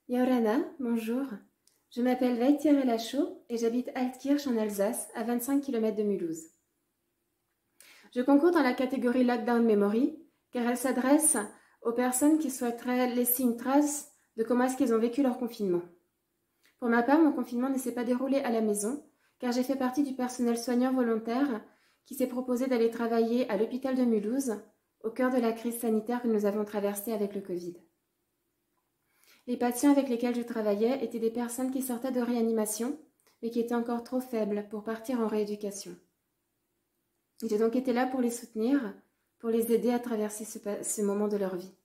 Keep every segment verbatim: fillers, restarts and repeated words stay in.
Yorana, bonjour. Je m'appelle Weitiere Lachaud et j'habite Altkirch en Alsace, à vingt-cinq kilomètres de Mulhouse. Je concours dans la catégorie Lockdown Memory car elle s'adresse aux personnes qui souhaiteraient laisser une trace de comment est-ce qu'ils ont vécu leur confinement. Pour ma part, mon confinement ne s'est pas déroulé à la maison car j'ai fait partie du personnel soignant volontaire qui s'est proposé d'aller travailler à l'hôpital de Mulhouse au cœur de la crise sanitaire que nous avons traversée avec le Covid. Les patients avec lesquels je travaillais étaient des personnes qui sortaient de réanimation, mais qui étaient encore trop faibles pour partir en rééducation. J'ai donc été là pour les soutenir, pour les aider à traverser ce, ce moment de leur vie.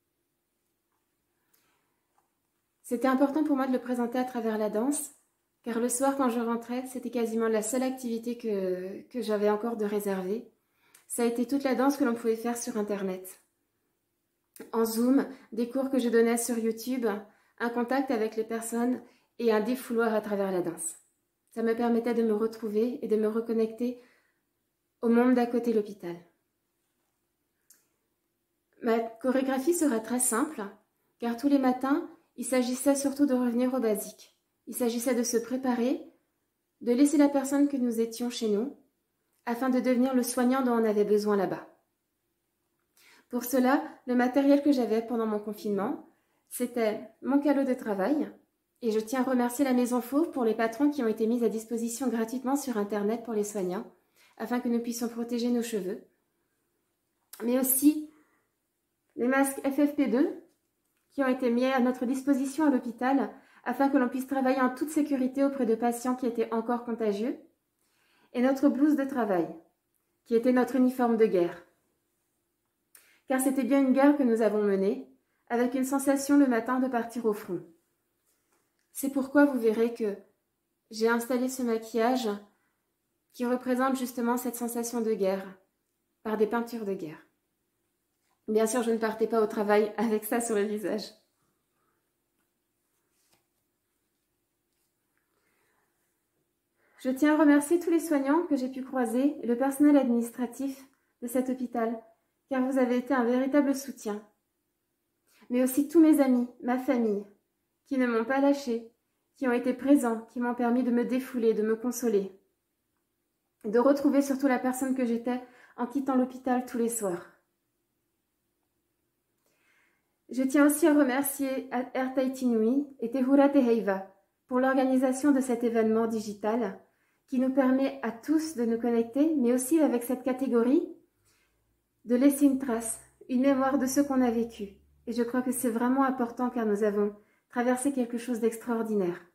C'était important pour moi de le présenter à travers la danse, car le soir quand je rentrais, c'était quasiment la seule activité que, que j'avais encore de réservée. Ça a été toute la danse que l'on pouvait faire sur Internet. En Zoom, des cours que je donnais sur YouTube, un contact avec les personnes et un défouloir à travers la danse. Ça me permettait de me retrouver et de me reconnecter au monde d'à côté de l'hôpital. Ma chorégraphie sera très simple, car tous les matins, il s'agissait surtout de revenir au basique. Il s'agissait de se préparer, de laisser la personne que nous étions chez nous, afin de devenir le soignant dont on avait besoin là-bas. Pour cela, le matériel que j'avais pendant mon confinement, c'était mon calot de travail, et je tiens à remercier la Maison Fauve pour les patrons qui ont été mis à disposition gratuitement sur Internet pour les soignants, afin que nous puissions protéger nos cheveux, mais aussi les masques F F P deux qui ont été mis à notre disposition à l'hôpital, afin que l'on puisse travailler en toute sécurité auprès de patients qui étaient encore contagieux, et notre blouse de travail, qui était notre uniforme de guerre. Car c'était bien une guerre que nous avons menée, avec une sensation le matin de partir au front. C'est pourquoi vous verrez que j'ai installé ce maquillage qui représente justement cette sensation de guerre, par des peintures de guerre. Bien sûr, je ne partais pas au travail avec ça sur le visage. Je tiens à remercier tous les soignants que j'ai pu croiser et le personnel administratif de cet hôpital, car vous avez été un véritable soutien. Mais aussi tous mes amis, ma famille, qui ne m'ont pas lâché, qui ont été présents, qui m'ont permis de me défouler, de me consoler, de retrouver surtout la personne que j'étais en quittant l'hôpital tous les soirs. Je tiens aussi à remercier Ertaitinui et Tehura Teheiva pour l'organisation de cet événement digital qui nous permet à tous de nous connecter, mais aussi avec cette catégorie de laisser une trace, une mémoire de ce qu'on a vécu. Et je crois que c'est vraiment important car nous avons traversé quelque chose d'extraordinaire.